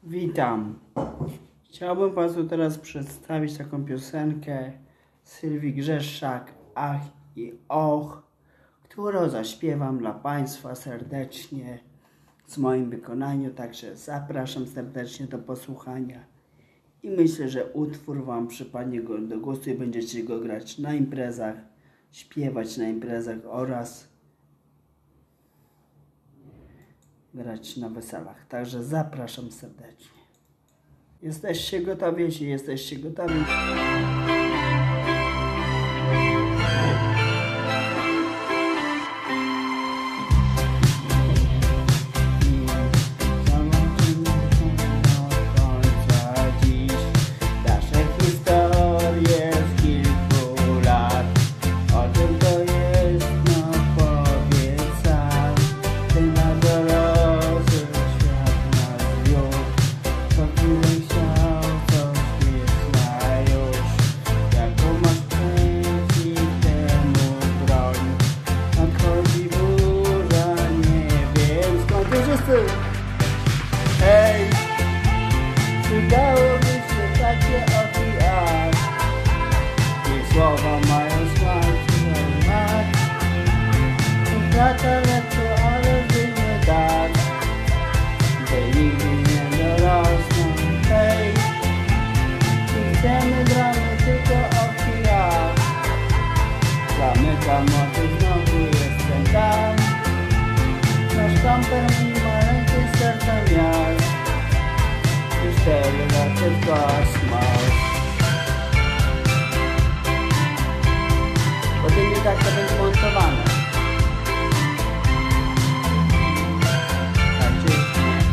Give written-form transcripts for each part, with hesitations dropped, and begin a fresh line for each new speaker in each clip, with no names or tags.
Witam. Chciałbym Państwu teraz przedstawić taką piosenkę Sylwii Grzeszczak, Ach i Och, którą zaśpiewam dla Państwa serdecznie w moim wykonaniu, także zapraszam serdecznie do posłuchania i myślę, że utwór Wam przypadnie do gustu i będziecie go grać na imprezach, śpiewać na imprezach oraz grać na weselach. Także zapraszam serdecznie. Jesteście gotowi? Jeśli jesteście gotowi, hej, przydałoby się takie ofiar, i słowa mają smak, i lata lecą, ale by nie dać, by nigdy nie dorosną. Hej, i chcemy gramy tylko ofiar, zamykam oczy, znowu jestem tam, nasz kamper mi maleńkie serca miast i 4 lata w kosmos. Potem i tak to będzie montowane. Tak czy nie?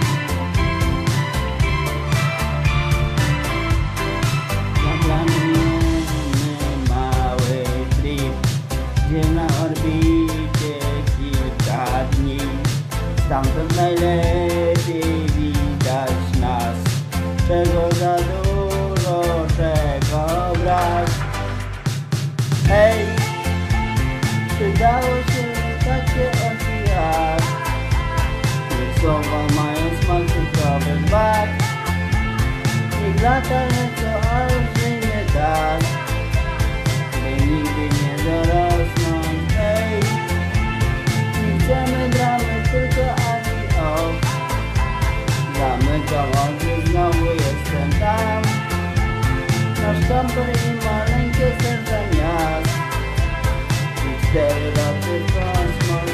Zaplanujemy mały trip, gdzie na orbicie kilka dni. Stamtąd najlepiej widać nas, czego za dużo, czego brak. Hej, przydało się takie ofiar, ich słowa mają smak cukrowych wad. Niech lata lecą, ale nie tak, by nigdy nie dorosną. Hej, nie chcemy dramy, tylko ani och. Zamykam oczy, znowu jestem tam, nasz kamper i maleńkie serca miast i 4 lata w kosmos.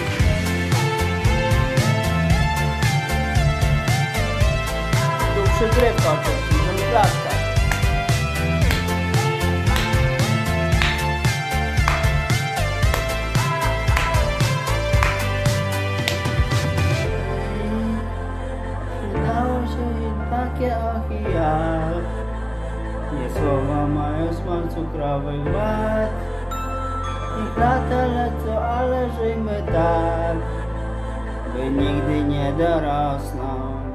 Tu przygrywka oczywiście, możemy klaskać. Takie ofiar, nie słowa mają smak cukrowych wad. Ich lata lecą, ale żyjmy tak, by nigdy nie dorosną.